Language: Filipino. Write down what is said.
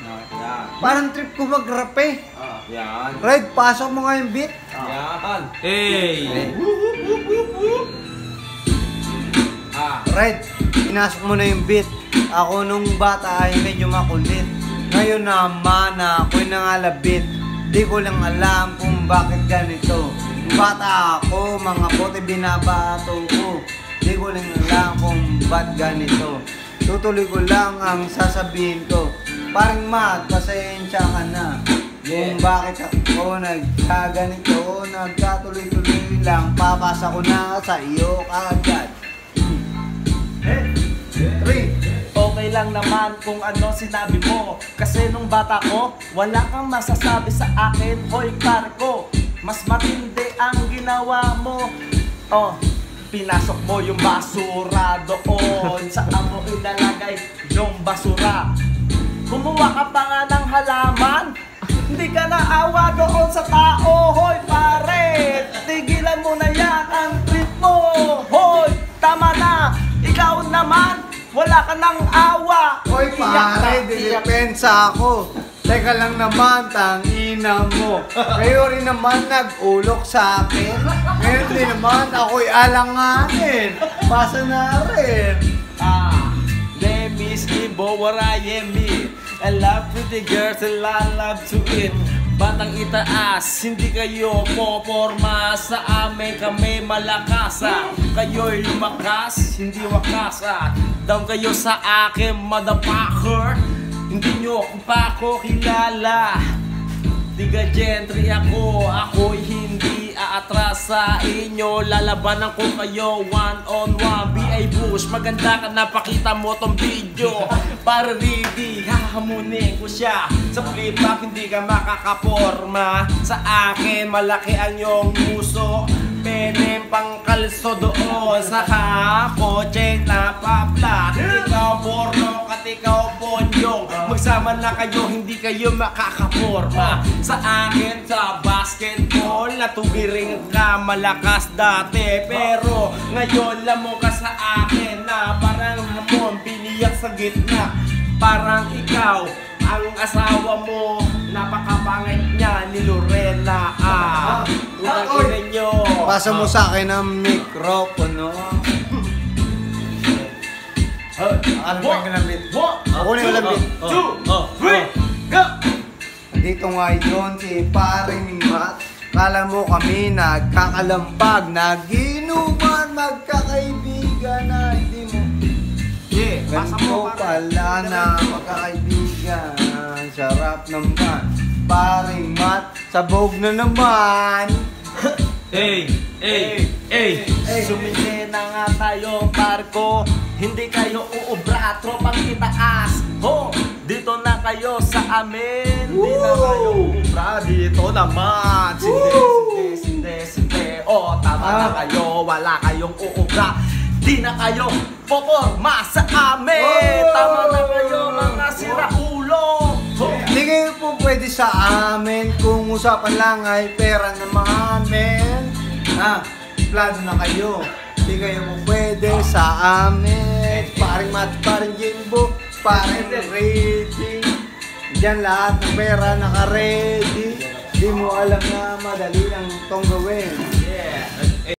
Yan. Parang trip ko mag-rap eh. Yan. Red, pasok mo nga yung beat. Yan. Hey! Red, pinasok mo na yung beat. Ako nung bata ay medyo makulit. Ngayon naman ako'y nangalabit. Di ko lang alam kung bakit ganito. Nung bata ako, mga bote binabato ko. Di ko lang alam kung ba't ganito. Tutuloy ko lang ang sasabihin ko. Parang Matt, pasensya ka na. Kung bakit ako nagkaganito, nagkatuloy-tuloy lang. Papasa ko na sa iyo kagad. 3. Okay lang naman kung ano sinabi mo. Kasi nung bata ko, wala kang masasabi sa akin. Hoy pare ko, mas matindi ang ginawa mo. Oh, pinasok mo yung basura doon. Saan mo ilalagay yung basura? Kumuha ka pa nga ng halaman. Hindi ka naawa doon sa tao. Hoy pare, tigilan mo na yan ang trip mo. Hoy, tama na. Ikaw naman, wala ka ng awa. Hoy pare, didepensa ako. Teka lang naman, tangina mo. Kayo rin naman nag-ulok sa akin. Ngayon din naman ako'y alanganin. Pasa na rin. Let me sleep, what I am me. I love pretty girls and I love to eat. Batang itaas, hindi kayo poporma. Sa amin kami malakasa. Kayo'y lumakas, hindi wakasa. Down kayo sa akin, motherfucker. Hindi nyo pa ako kilala. Tiga gentry ako, ako'y hindi aatras sa inyo. Lalabanan ko kayo one-on-one. B.I. Bush, maganda ka na, pakita mo tong video. Para ready, hahamunin ko siya. Sa flip-flop, hindi ka makakaporma. Sa akin, malaki ang iyong muso. Penem pang kalso doon sa kotse na papla. Ikaw porno at ikaw ponyong. Magsama na kayo, hindi kayo makakaporma. Sa akin sa basketball, natubiring ka malakas dati. Pero ngayon lamang ka sa akin na parang hamon, biniyak sa gitna. Parang ikaw, ang asawa mo, napakapangit niya ni Lorena. Unang nyo. Pasa mo sa akin ang mikropono. Ano ba yung kalambit? Ako na yung kalambit. 2, 3, go! Dito ngayon si paring Matt. Kala mo kami nagkakalampag, naginuman, magkakaibigan na hindi mo. Ganito pala na magkakaibigan. Sarap naman. Paring Matt, sabog na naman. Hey! Sumili na nga tayo, parko. Hindi kayo uubra, tropang itaas. Ho! Dito na kayo sa amin. Hindi na kayo uubra, dito naman. Sinde. Oh, tama na kayo, wala kayong uubra. Di na kayo poporma sa amin. Tama na kayo, mga siraulo. Hindi kayo po pwede sa amin. Kung usapan lang ay pera naman, men. Plano na kayo. Hindi kayo po pwede sa amin. Paring Matt, paring Jimbo, paring ready. Diyan lahat ng pera naka-ready. Di mo alam na madali lang itong gawin.